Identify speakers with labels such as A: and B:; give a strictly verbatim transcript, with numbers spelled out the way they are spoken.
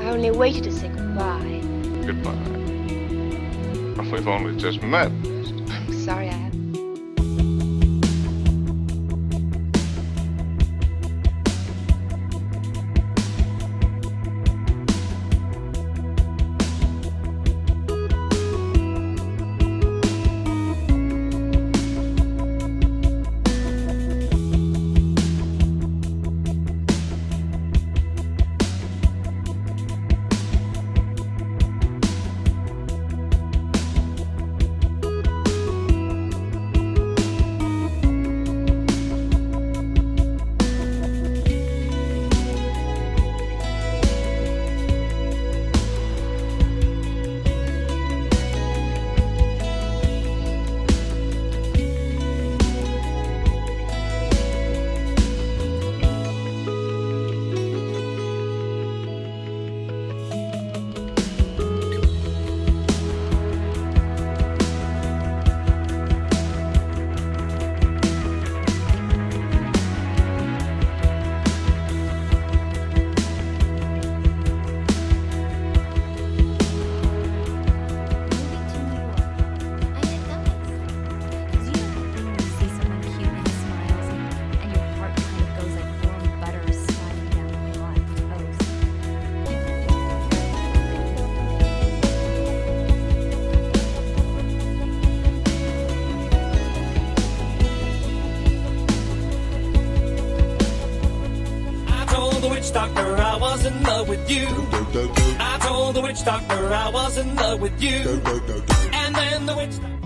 A: I only waited to say goodbye.
B: Goodbye. We've only just met.
A: I'm sorry I haven't.
C: The witch doctor I was in love with you. I told the witch doctor I was in love with you. And then the witch doctor